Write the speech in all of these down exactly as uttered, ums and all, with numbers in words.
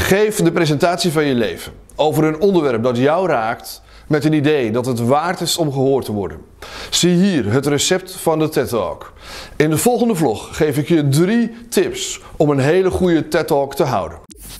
Geef de presentatie van je leven over een onderwerp dat jou raakt met een idee dat het waard is om gehoord te worden. Zie hier het recept van de TED Talk. In de volgende vlog geef ik je drie tips om een hele goede TED Talk te houden.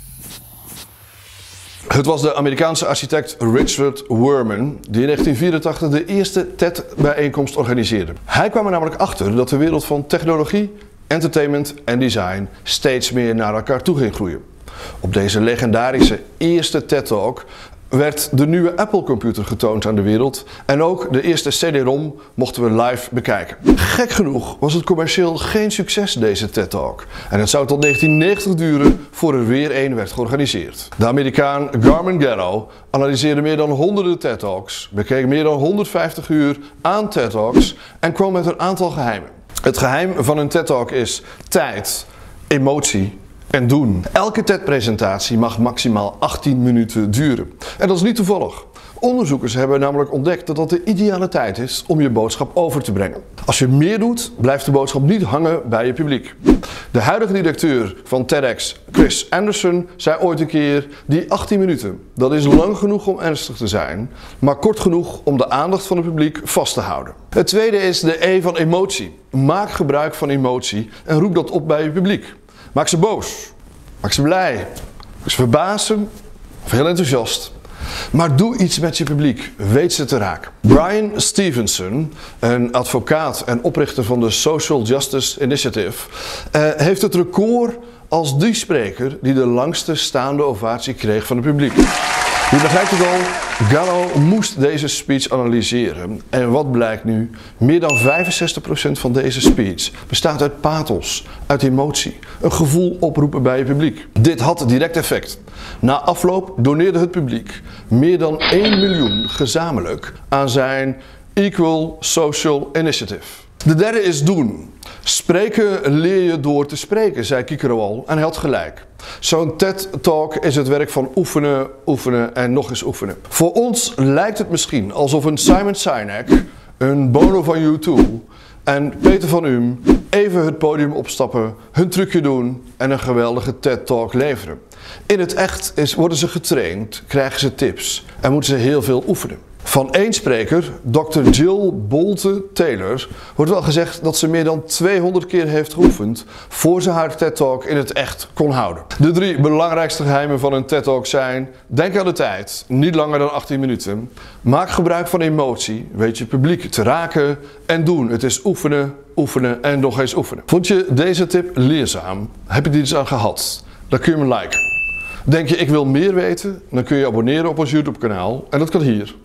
Het was de Amerikaanse architect Richard Wurman die in negentien vierentachtig de eerste TED-bijeenkomst organiseerde. Hij kwam er namelijk achter dat de wereld van technologie, entertainment en design steeds meer naar elkaar toe ging groeien. Op deze legendarische eerste TED Talk werd de nieuwe Apple computer getoond aan de wereld en ook de eerste C D-ROM mochten we live bekijken. Gek genoeg was het commercieel geen succes, deze TED Talk, en het zou tot negentien negentig duren voor er weer een werd georganiseerd. De Amerikaan Garmin Gallo analyseerde meer dan honderden TED Talks, bekeek meer dan honderdvijftig uur aan TED Talks en kwam met een aantal geheimen. Het geheim van een TED Talk is tijd, emotie en doen. Elke TED-presentatie mag maximaal achttien minuten duren. En dat is niet toevallig. Onderzoekers hebben namelijk ontdekt dat dat de ideale tijd is om je boodschap over te brengen. Als je meer doet, blijft de boodschap niet hangen bij je publiek. De huidige directeur van TEDx, Chris Anderson, zei ooit een keer: die achttien minuten, dat is lang genoeg om ernstig te zijn, maar kort genoeg om de aandacht van het publiek vast te houden. Het tweede is de E van emotie. Maak gebruik van emotie en roep dat op bij je publiek. Maak ze boos, maak ze blij, maak ze verbazen of heel enthousiast. Maar doe iets met je publiek, weet ze te raken. Brian Stevenson, een advocaat en oprichter van de Social Justice Initiative, uh, heeft het record als die spreker die de langste staande ovatie kreeg van het publiek. Je begrijpt het al, Gallo moest deze speech analyseren. En wat blijkt nu? Meer dan vijfenzestig procent van deze speech bestaat uit pathos, uit emotie, een gevoel oproepen bij je publiek. Dit had direct effect. Na afloop doneerde het publiek meer dan één miljoen gezamenlijk aan zijn Equal Social Initiative. De derde is doen. Spreken leer je door te spreken, zei Cicero al, en hij had gelijk. Zo'n TED Talk is het werk van oefenen, oefenen en nog eens oefenen. Voor ons lijkt het misschien alsof een Simon Sinek, een Bono van U twee en Peter van Uhm even het podium opstappen, hun trucje doen en een geweldige TED Talk leveren. In het echt is, worden ze getraind, krijgen ze tips en moeten ze heel veel oefenen. Van één spreker, dokter Jill Bolte Taylor, wordt wel gezegd dat ze meer dan tweehonderd keer heeft geoefend voor ze haar TED Talk in het echt kon houden. De drie belangrijkste geheimen van een TED Talk zijn: denk aan de tijd, niet langer dan achttien minuten. Maak gebruik van emotie, weet je publiek te raken en doen. Het is oefenen, oefenen en nog eens oefenen. Vond je deze tip leerzaam? Heb je er iets aan gehad? Dan kun je me liken. Denk je ik wil meer weten? Dan kun je abonneren op ons YouTube kanaal en dat kan hier.